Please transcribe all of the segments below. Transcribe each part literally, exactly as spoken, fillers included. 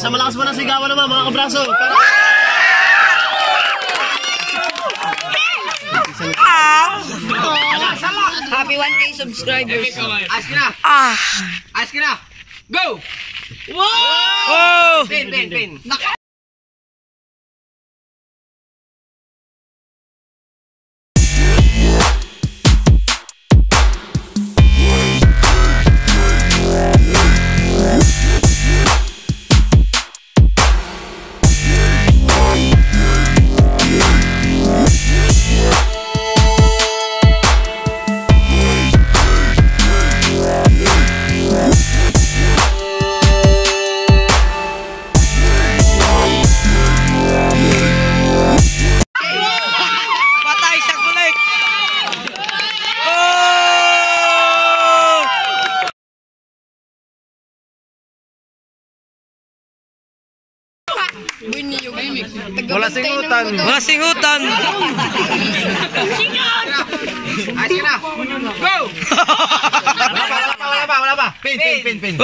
sa malakas mo ng sigawan naman mga kabraso. Para... Happy one K subscribers. Ask na. Ah. Ask na. Go. Wow! Pin, pin, pin. Wala singutan. Wala singutan. Ask na. Go. Wala pa, wala pa, wala pa, wala pa. Pin, pin, pin, pin.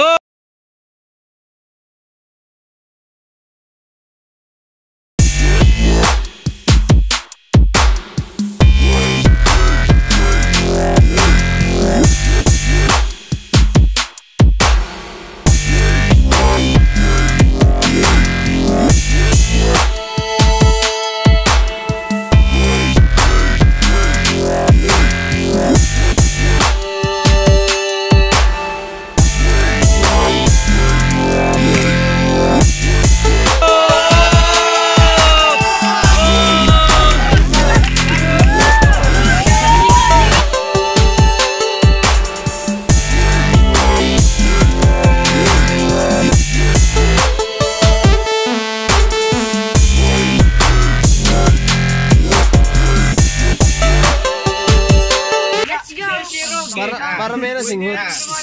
Para, para may nasinghot.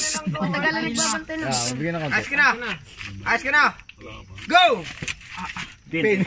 Ask na. Ask na. Go. Pin.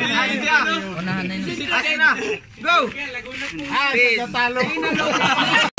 Ask na. Go. Ah, talo.